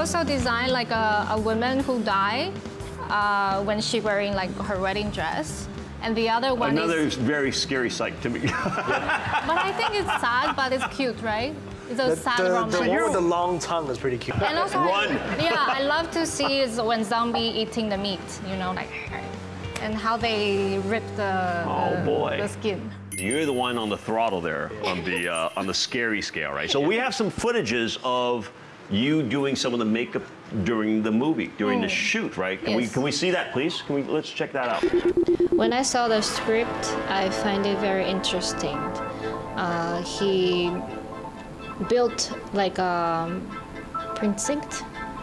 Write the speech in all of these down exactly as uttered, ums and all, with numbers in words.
also designed like a, a woman who died uh, when she wearing like her wedding dress. And the other one Another is... very scary sight to me. But I think it's sad, but it's cute, right? It's a The, sad the, romance. the one with the long tongue is pretty cute. And also, Run. I, yeah, I love to see is when zombie eating the meat, you know, like, and how they rip the, Oh, the, boy. the skin. You're the one on the throttle there on the uh, on the scary scale, right? So we have some footages of you doing some of the makeup during the movie, during the shoot, right? Can we Yes. can we see that, please? Can we let's check that out? When I saw the script, I find it very interesting. Uh, he built like a precinct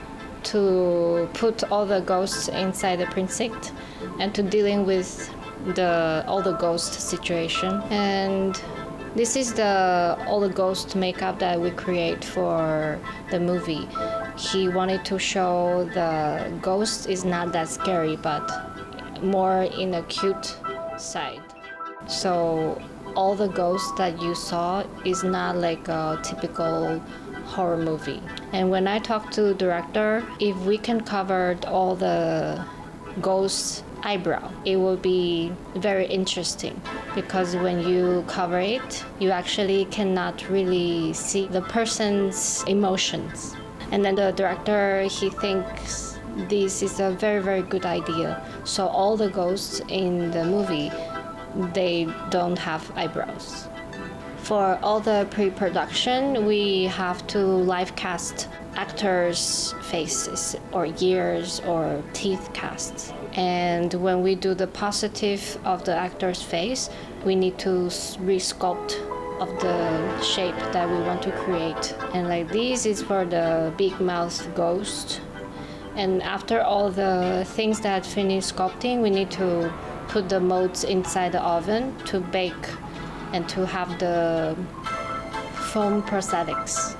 to put all the ghosts inside the precinct and to dealing with the all the ghost situation. And this is the all the ghost makeup that we create for the movie. He wanted to show the ghost is not that scary, but more in a cute side. So all the ghosts that you saw is not like a typical horror movie. And when I talked to the director, if we can cover all the ghosts' eyebrow, it will be very interesting, because when you cover it, you actually cannot really see the person's emotions. And then the director, he thinks this is a very, very good idea. So all the ghosts in the movie, they don't have eyebrows. For all the pre-production, we have to live cast actors' faces or ears or teeth casts. And when we do the positive of the actor's face, we need to re-sculpt of the shape that we want to create. And like this is for the big mouth ghost. And after all the things that finish sculpting, we need to put the molds inside the oven to bake and to have the foam prosthetics.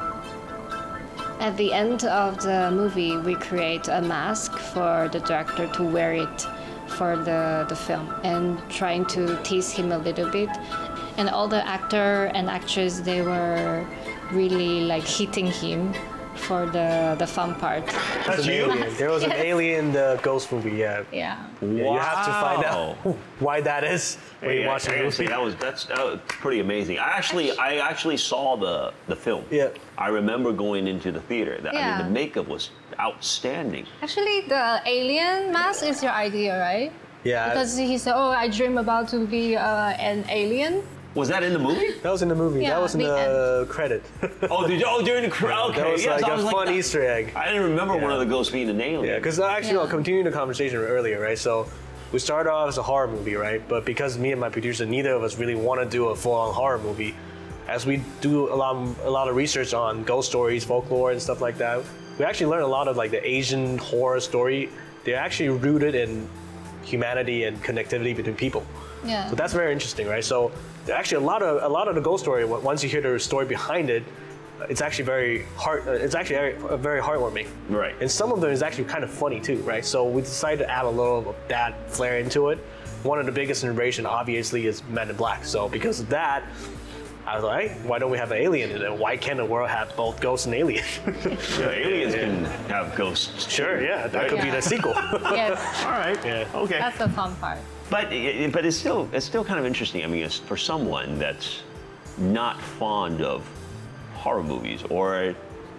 At the end of the movie, we create a mask for the director to wear it for the, the film, and trying to tease him a little bit. And all the actor and actress, they were really like hitting him for the, the fun part. That's you? Alien. There was an alien in the ghost movie, yeah. Yeah. Yeah, you have to find Wow. out why that is when Hey, you watch I, the I gotta movie. say, that was that's that was pretty amazing. I actually I actually saw the the film. Yeah. I remember going into the theater. That, I Yeah. mean, the makeup was outstanding. Actually, the alien mask is your idea, right? Yeah. Because he said, oh, I dream about to be uh, an alien. Was that in the movie? That was in the movie. Yeah, that was in the the credit. Oh, did you, oh, during the crowd. Okay, That was yes, like I a was fun that- Easter egg. I didn't remember one Yeah. of the ghosts being an alien. Yeah, because actually, Yeah. I'll continue the conversation earlier, right? So we started off as a horror movie, right? But because me and my producer, neither of us really want to do a full-on horror movie, as we do a lot, a lot of research on ghost stories, folklore, and stuff like that, we actually learn a lot of like the Asian horror story. They're actually rooted in humanity and connectivity between people. Yeah. So that's very interesting, right? So there actually a lot of a lot of the ghost story. Once you hear the story behind it, it's actually very heart. It's actually very, uh, very heartwarming. Right. And some of them is actually kind of funny too, right? So we decided to add a little of that flair into it. One of the biggest innovation, obviously, is Men in Black. So because of that, I was like, why don't we have an alien in it? Why can't the world have both ghosts and aliens? Yeah, aliens can have ghosts. too. Sure, yeah, that could be Yeah. the sequel. Yes, All right. Yeah. Okay. that's the fun part. But it- but it's still it's still kind of interesting. I mean, it's for someone that's not fond of horror movies, or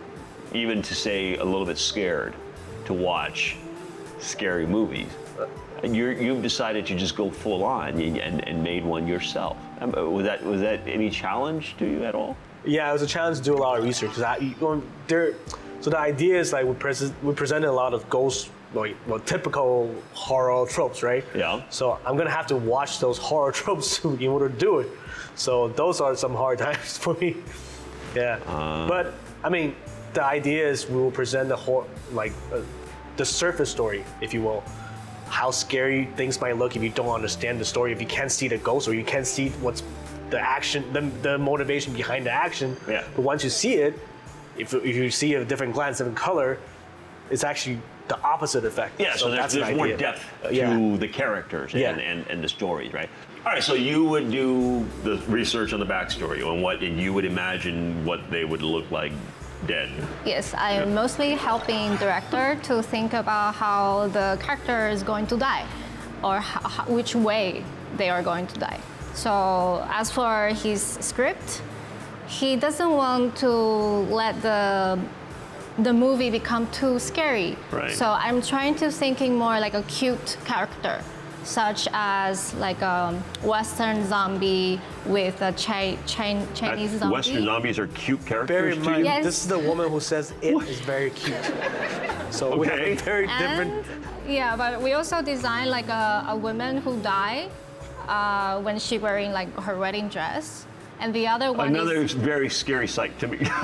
even to say a little bit scared to watch scary movies. You're, you've decided to just go full on and, and, and made one yourself. Um, Was that was that any challenge to you at all? Yeah, it was a challenge to do a lot of research. 'Cause I, you know, there, so the idea is like we, pres- we presented a lot of ghost, like, well, typical horror tropes, right? Yeah. So I'm gonna have to watch those horror tropes to be able to do it. So those are some hard times for me. Yeah. Uh. But I mean, the idea is we will present the whole, like, uh, the surface story, if you will. How scary things might look if you don't understand the story, if you can't see the ghost or you can't see what's the action, the, the motivation behind the action. Yeah. But once you see it, if, if you see a different glance, different color, it's actually the opposite effect. Yeah, so, there's, that's there's an more idea. depth Uh, to yeah. the characters Yeah. and, and, and the stories, right? All right, so you would do the research on the backstory on what, and you would imagine what they would look like dead. Yes, I am mostly helping director to think about how the character is going to die, or how, which way they are going to die. So as for his script, he doesn't want to let the the movie become too scary. Right. So I'm trying to thinking more like a cute character, such as like a Western zombie with a chi- chi- Chinese Uh, zombie. Western zombies are cute Bear characters in to mind, you? Yes. this is the woman who says it is very cute. So we have Okay. a very different. And, yeah, but we also designed like a, a woman who died uh, when she wearing like her wedding dress. And the other one Another is, very scary sight to me. but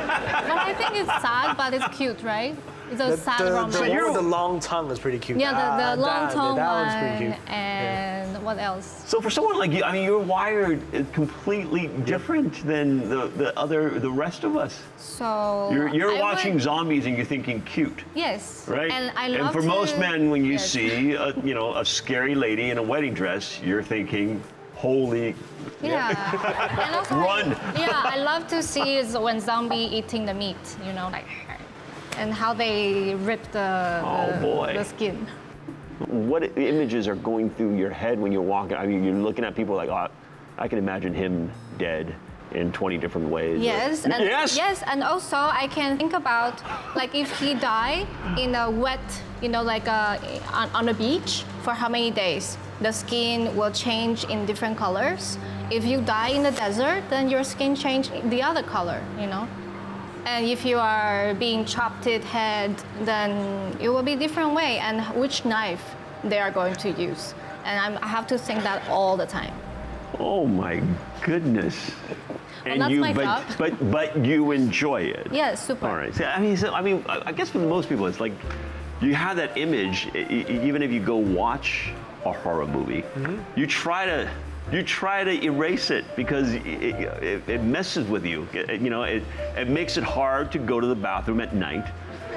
I think it's sad, but it's cute, right? It's a The, sad the, romance. the one you're- with the long tongue is pretty cute. Yeah, the, Ah, the long that, tongue that one. one's pretty cute. And what else? So for someone like you, I mean, you're wired completely different than the, the other, the rest of us. So You're, you're I watching would- zombies and you're thinking cute, Yes. right? And I love for to, most men, when you yes. see a, you know, a scary lady in a wedding dress, you're thinking, holy, Yeah. And also, Run. yeah, I love to see is when zombie eating the meat, you know, like, and how they rip the, Oh, the, boy. the skin. what images are going through your head when you're walking? I mean, you're looking at people like, oh, I can imagine him dead in twenty different ways. Yes, Or- and yes. yes, and also I can think about like if he die in a wet, you know, like uh, on, on a beach for how many days, the skin will change in different colors. If you die in the desert, then your skin change the other color, you know. And if you are being chopped it head, then it will be different way. And which knife they are going to use, and I'm, I have to think that all the time. Oh my goodness. And that's you, my but, job. but but you enjoy it. Yeah, super. All right. So, I mean, so, I mean, I I guess for most people, it's like you have that image. e- e- Even if you go watch a horror movie, you try to you try to erase it because it, it, it messes with you. It- you know, it it makes it hard to go to the bathroom at night.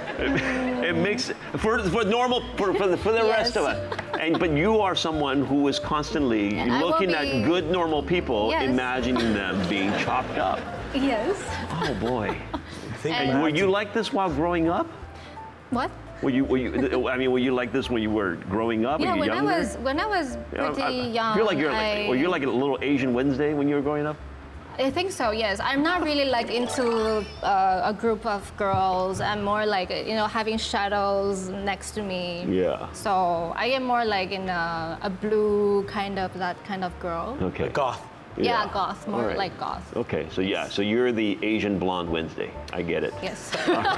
It, it makes for for normal for for the, for the rest of Yes. us. And but you are someone who is constantly And I will looking be- at good normal people, Yes. imagining them being chopped up. Yes. Oh boy. Think And- back Were you to- like this while growing up? What? Were you, were you, I mean, were you like this when you were growing up? Yeah, were you when younger? I was when I was Yeah, pretty I, I young. feel like you're I, like, were you like a little Asian Wednesday when you were growing up? I think so. Yes, I'm not really like into uh, a group of girls. I'm more like you know having shadows next to me. Yeah. So I am more like in a, a blue kind of that kind of girl. Okay. Goth. Yeah, goth, more All right. like goth. Okay, so yeah, so you're the Asian blonde Wednesday. I get it. Yes.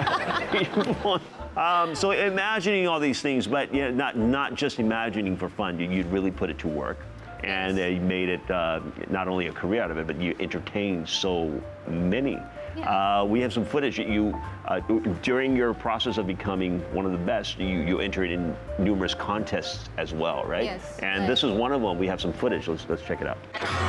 um, so imagining all these things, but yeah, not not just imagining for fun. You, you'd really put it to work, and uh, you made it uh, not only a career out of it, but you entertained so many. Yeah. Uh, we have some footage that you, uh, during your process of becoming one of the best, you, you entered in numerous contests as well, right? Yes, And right. this is one of them. We have some footage. Let's let's check it out.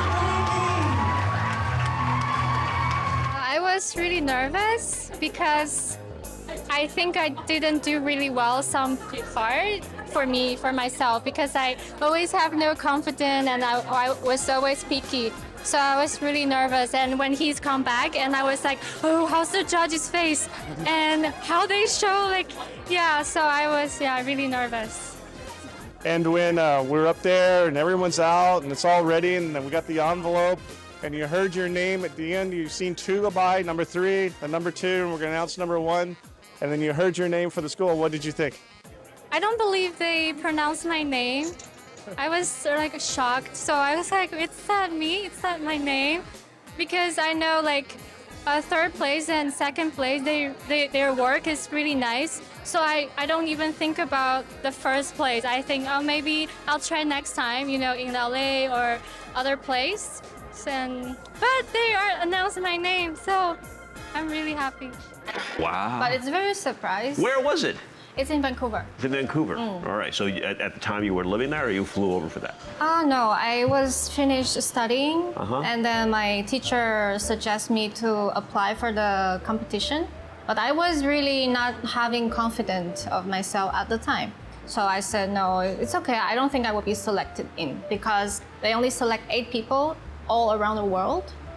I was really nervous because I think I didn't do really well some part for me, for myself, because I always have no confidence and I, I was always picky. So I was really nervous, and when he's come back and I was like, oh, how's the judge's face? And how they show, like, yeah, so I was, yeah, really nervous. And when uh, we're up there and everyone's out and it's all ready and then we got the envelope and you heard your name at the end, you've seen two go by, number three, the number two, and we're going to announce number one. And then you heard your name for the school. What did you think? I don't believe they pronounced my name. I was uh, like shocked. So I was like, it's not me, it's not my name. Because I know like uh, third place and second place, they, they, their work is really nice. So I, I don't even think about the first place. I think, oh, maybe I'll try next time, you know, in L A or other place. And, but they are announcing my name, so I'm really happy. Wow. But it's very surprised. Where was it? It's in Vancouver. It's in Vancouver. Mm. All right. So you- at, at the time you were living there, or you flew over for that? Ah, no, I was finished studying, Uh-huh. and then my teacher suggested me to apply for the competition. But I was really not having confidence of myself at the time. So I said, no, it's okay. I don't think I will be selected in because they only select eight people all around the world.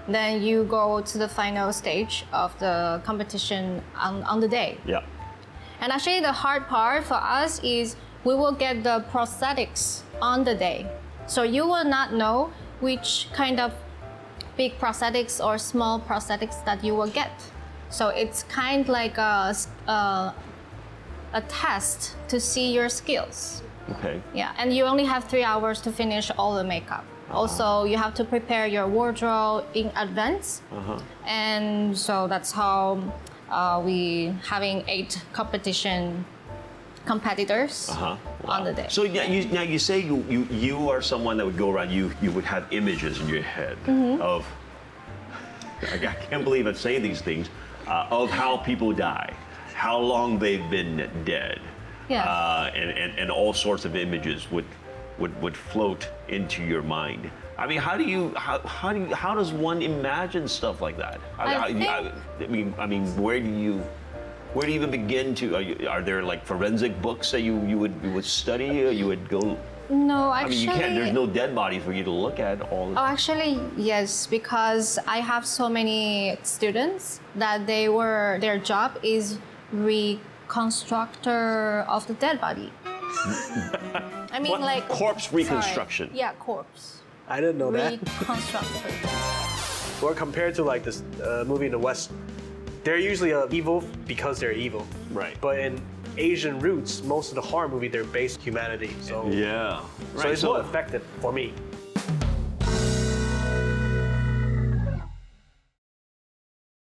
then you go to the final stage of the competition on, on the day. Yeah. And actually the hard part for us is we will get the prosthetics on the day. So you will not know which kind of big prosthetics or small prosthetics that you will get. So it's kind of like a, a, a test to see your skills. Okay. Yeah, and you only have three hours to finish all the makeup. Uh-huh. Also, you have to prepare your wardrobe in advance. Uh-huh. And so that's how uh, we having eight competition competitors uh-huh. Wow. on the day. So yeah, you, now you say you, you you are someone that would go around. You you would have images in your head mm-hmm. of. I can't believe I'm saying these things. Uh, of how people die, how long they've been dead, yeah. uh, and, and and all sorts of images would would would float into your mind. I mean, how do you how how do you, how does one imagine stuff like that? I, how, think... I, I mean, I mean, where do you? Where do you even begin to? Are, you, are there like forensic books that you, you would you would study? Or you would go. No, actually. I mean, you can't. There's no dead body for you to look at all. The oh, actually, yes, because I have so many students that they were their job is reconstructor of the dead body. I mean, what? like corpse reconstruction. Sorry. Yeah, corpse. I didn't know that. Reconstructor. Or compared to like this uh, movie in the West, they're usually uh, evil because they're evil. Right. But in Asian roots, most of the horror movie they're based humanity. So yeah. so right. it's so, more effective for me.